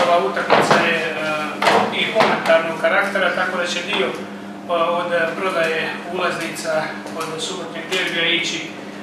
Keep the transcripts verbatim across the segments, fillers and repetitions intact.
ova utakmica je i humanitarnog karaktera, tako da će dio od prodaje ulaznica od subotnjeg derbija ići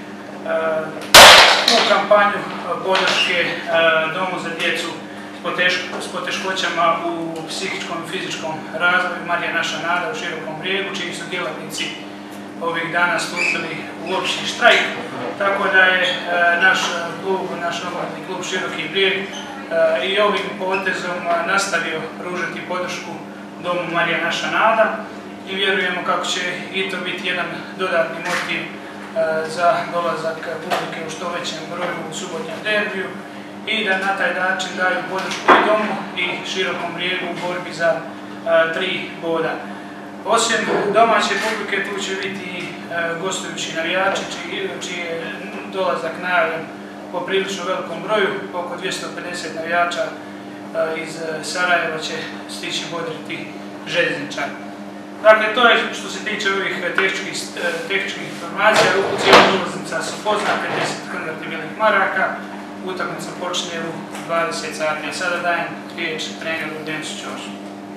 u kampanju podrške Domu za djecu s poteškoćama u psihičkom i fizičkom razvoju Marija naša nada u Širokom Brijegu, čiji su djelatnici ovih dana stupili u opći štrajk, tako da je naš klub, naš nogometni klub Široki Brijeg i ovim potezom nastavio pružati podršku Domu Marija naša nada i vjerujemo kako će i to biti jedan dodatni motiv za dolazak publike u što većem broju u subotnjem derbiju i da na taj način daju podršku i Domu i Širokom Brijegu u borbi za tri boda. Osim domaće publike tu će biti i gostujući navijači čiji je dolazak najavljen po prilično velikom broju, oko dvjesto pedeset navijača iz Sarajeva će stići bodriti željezničar. Dakle, to je što se tiče ovih tehničkih informacija. Cijela ulaznica su poznate, deset konvertibilnih maraka. Utakmica počinje u dvadeset sati. Sada dajem riječ treneru Denisu Ćošu.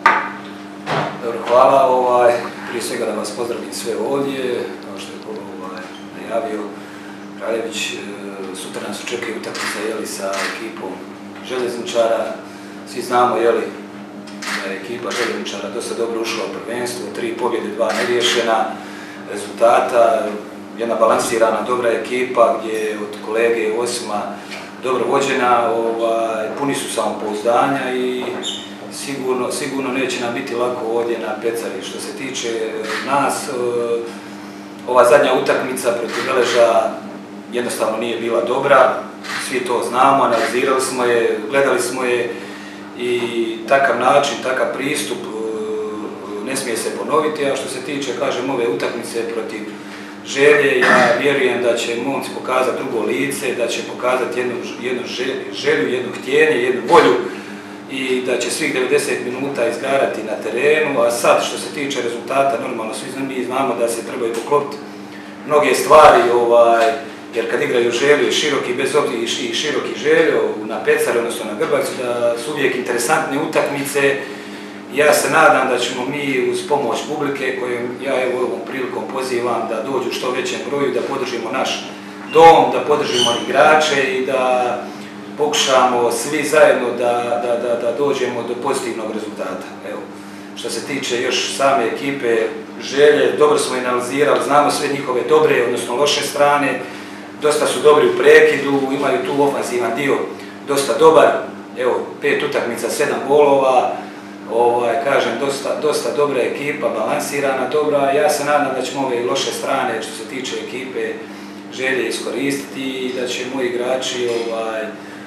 Dobro, hvala. Ovaj, prije svega da vas pozdravim sve ovdje. Kao što je ovaj, najavio Kraljević, sutra nas očekuje utakmica jeli, sa ekipom željezničara. Svi znamo jeli, da je ekipa željezničara dosta dobro ušla u prvenstvo, tri pobjede, dva neriješena rezultata, jedna balansirana dobra ekipa gdje je od kolege Osima dobro vođena, ovaj, puni su samopouzdanja i sigurno, sigurno neće nam biti lako ovdje na Pecari. Što se tiče nas, ova zadnja utakmica protiv Veleža jednostavno nije bila dobra, svi to znamo, analizirali smo je, gledali smo je i takav način, takav pristup ne smije se ponoviti, a što se tiče, kažem, ove utakmice protiv Želje, ja vjerujem da će momci pokazati drugo lice, da će pokazati jednu, jednu želju, jednu htjenje, jednu volju i da će svih devedeset minuta izgarati na terenu, a sad što se tiče rezultata, normalno svi mi znamo da se trebaju poklopiti mnoge stvari, ovaj, jer kad igraju Želju i Široki, bez obzira i Široki Željo na Pecari, odnosno na Grbavicu, da su uvijek interesantne utakmice. Ja se nadam da ćemo mi uz pomoć publike, koju ja evo ovom prilikom pozivam da dođu u što većem broju, da podržimo naš dom, da podržimo igrače i da pokušamo svi zajedno da, da, da, da dođemo do pozitivnog rezultata. Evo, što se tiče još same ekipe Želje, dobro smo analizirali, znamo sve njihove dobre, odnosno loše strane, dosta su dobri u prekidu, imaju tu ofanzivan dio dosta dobar, evo, pet utakmica, sedam golova, ovaj, kažem, dosta, dosta dobra ekipa, balansirana, dobra. Ja se nadam da ćemo ove loše strane, što se tiče ekipe Želje, iskoristiti i da će moji igrači ovaj,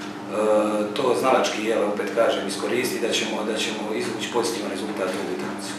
to znalački, jel, opet kažem, iskoristiti, da ćemo, da ćemo izvući pozitivan rezultat u utakmicu.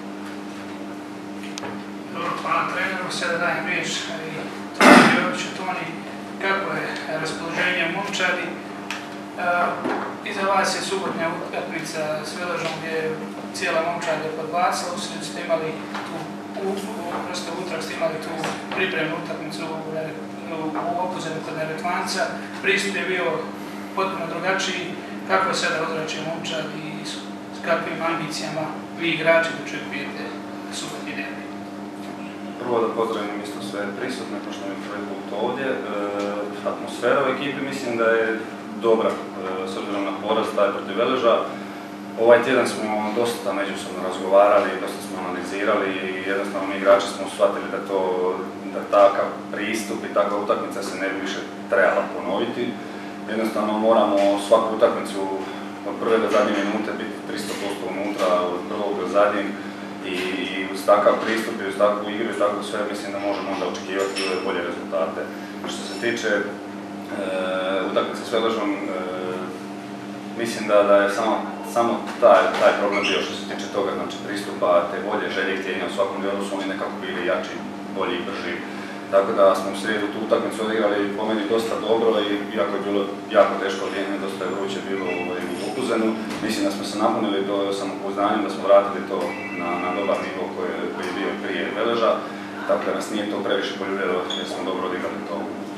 Dobro, hvala treneru, sada dajem riječ i Toni Joviću. Toni, kako je raspoloženje u momčadi? Iza vas je subotnja utakmica s Veležom gdje je cijela momčad je podbacila, u sredu ste imali tu, prosto utrag ste imali tu pripremnu utakmicu u Opuzenu kod Neretvanca. Pristup je bio potpuno drugačiji. Kako je sada ozračje momčad i s kakvim ambicijama vi igrači očekujete subotnji derbi? Prvo da pozdravim isto sve prisutne, pošto mi je prvi put ovdje. Atmosfera u ekipi mislim da je dobra, s obzirom na poraz taj protiv Veleža. Ovaj tjedan smo dosta međusobno razgovarali, dosta smo analizirali i jednostavno mi igrači smo shvatili da, to, da takav pristup i takva utakmica se ne bi više trebala ponoviti. Jednostavno moramo svaku utakmicu od prve do zadnje minute biti tristo posto unutra, od prvog do zadnjeg i, i uz takav pristup i uz takvu igru i uz takvu sve mislim da možemo onda očekivati bolje rezultate. Što se tiče e, utakmice s Veležom, e, mislim da, da je samo, samo taj, taj problem bio što se tiče toga, znači pristupa, te volje, želje i htjenja u svakom dijelu su oni nekako bili jači, bolji i brži. Tako da smo u srijedu tu utakmicu odigrali po meni dosta dobro i iako je bilo jako teško vrijeme, dosta je vruće bilo u Opuzenu, mislim da smo se napunili do samopouzdanjem, da smo vratili to na, na dobar nivo koji, koji je bio prije Veleža. Tako da nas nije to previše poljuljelo jer smo dobro odigrali to u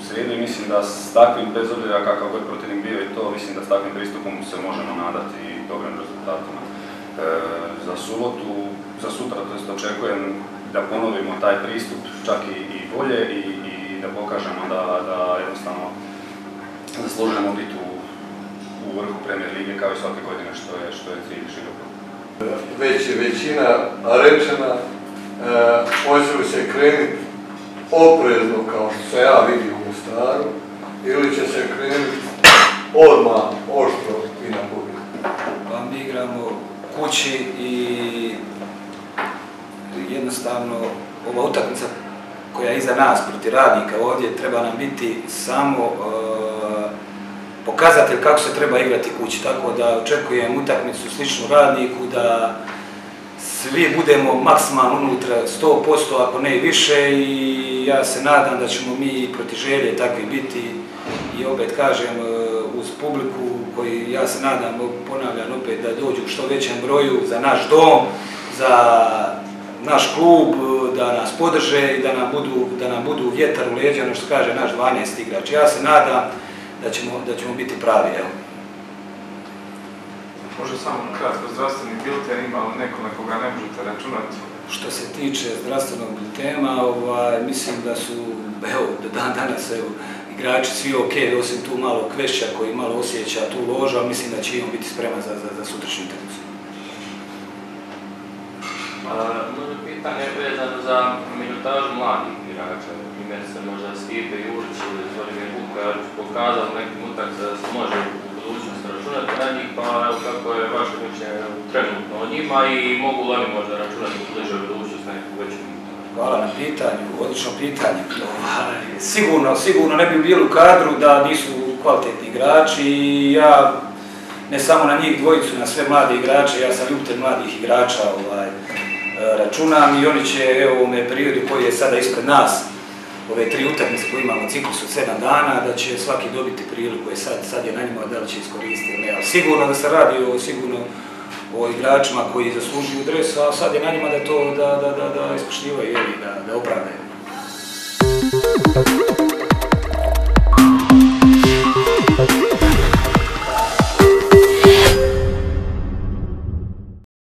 srijedu i mislim da s takvim, bez obzira kakav god protivnik bio i to, mislim da s takvim pristupom se možemo nadati i dobrim rezultatima. E, za subotu, za sutra to jest očekujem da ponovimo taj pristup čak i, i bolje i, i da pokažemo da, da jednostavno zaslužujemo biti u, u vrhu Premier lige kao i svake godine što je, što je cilj Široka. Već je većina rečena, e, hoće li se krenuti oprezno kao što se ja vidio u Mostaru ili će se krenuti odmah oštro i na pobjedu? Pa mi igramo kući i jednostavno ova utakmica koja je iza nas protiv Radnika ovdje treba nam biti samo uh, pokazatelj kako se treba igrati kući, tako da očekujem utakmicu sličnu Radniku, da svi budemo maksimalno unutra sto posto ako ne i više i ja se nadam da ćemo mi protiv Želje takvi biti i opet kažem uz publiku koji ja se nadam, ponavljam opet, da dođu u što većem broju za naš dom, za naš klub, da nas podrže i da nam budu, da nam budu vjetar u leđa, ono što kaže naš dvanaesti igrač. Ja se nadam da ćemo, da ćemo biti pravi. Evo. Može samo kratko, zdravstveni bilten ima li neko na koga ne možete računati? Što se tiče zdravstvenog biltena, ovaj, mislim da su, evo, do dan danas, evo, igrači svi ok, osim tu malo Kvešća koji malo osjeća tu ložu, ali mislim da će on biti spreman za, za, za sutrašnju utakmicu. Možda pitanje je vezano za minutažu mladih igrača. Primjer se možda Stipe Jurić ili Zorimir Vuković pokazao u nekim utakmicama da se može u budućnosti računati na njih, pa kako je vaše mišljenje trenutno o njima i mogu li oni možda računati u bližoj budućnosti na neku veću minutažu? Hvala na pitanju, odlično pitanje. Sigurno, sigurno ne bi bili u kadru da nisu kvalitetni igrači i ja ne samo na njih dvojicu, na sve mlade igrače, ja sam ljubitelj mladih igrača, ovaj, računam i oni će evo, u ovome periodu koji je sada ispred nas, ove tri utakmice koje imamo ciklus od sedam dana, da će svaki dobiti priliku, je sad, sad je na njima da li će iskoristiti ili ne, ali sigurno da se radi o, sigurno o igračima koji zaslužuju dres, a sad je na njima da to da, da, da, da ispoštivaju, da, da opravdaju.